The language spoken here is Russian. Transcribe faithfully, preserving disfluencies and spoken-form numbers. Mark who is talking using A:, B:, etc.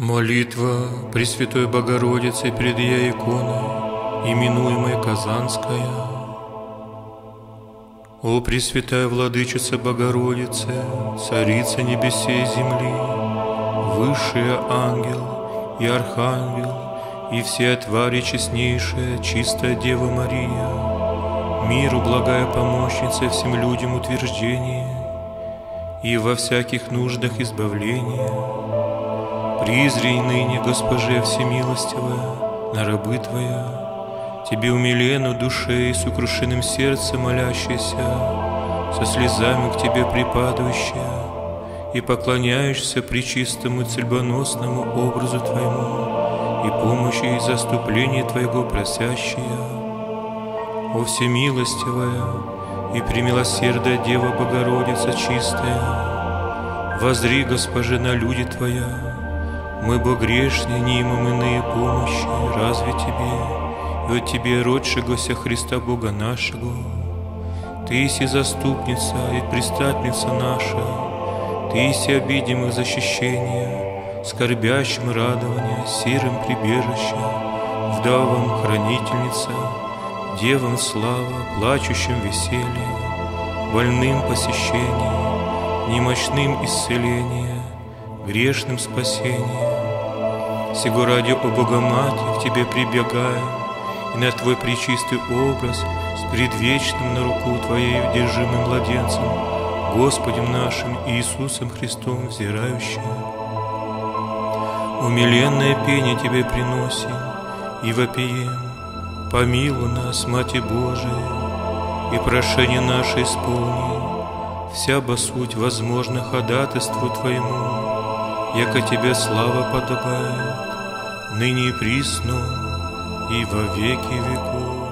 A: Молитва Пресвятой Богородицы пред я иконой, именуемой Казанская. О Пресвятая Владычица Богородица, Царица небесей и земли, Высшая ангел и архангел, и все твари честнейшая, чистая Дева Мария, миру благая помощница, всем людям утверждение, и во всяких нуждах избавления. Призри ныне, Госпоже Всемилостивая, на рабы Твоя, Тебе умиленно душе и сокрушенным сердцем молящаяся, со слезами к Тебе припадающая, и поклоняешься пречистому цельбоносному образу Твоему, и помощи и заступления Твоего просящая. О Всемилостивая и премилосердная Дева Богородица чистая, воззри, Госпоже, на люди Твоя. Мы, бо грешные, не имам иные помощи, разве Тебе, и от Тебе родшегося Христа Бога нашего. Ты иси заступница и пристатница наша, Ты иси обидимых защищения, скорбящим радования, сирым прибежище, вдовам хранительница, девам слава, плачущим веселье, больным посещение, немощным исцеление, грешным спасение. Сего ради, о Богоматерь, к Тебе прибегаем, и на Твой пречистый образ с предвечным на руку Твоею держимым младенцем, Господем нашим Иисусом Христом взирающим. Умиленное пение Тебе приносим и вопием: помилуй нас, Матерь Божия, и прошение наше исполни, вся бо суть возможно ходатайству Твоему, яко Тебе слава подобает, ныне и присно, и во веки веков.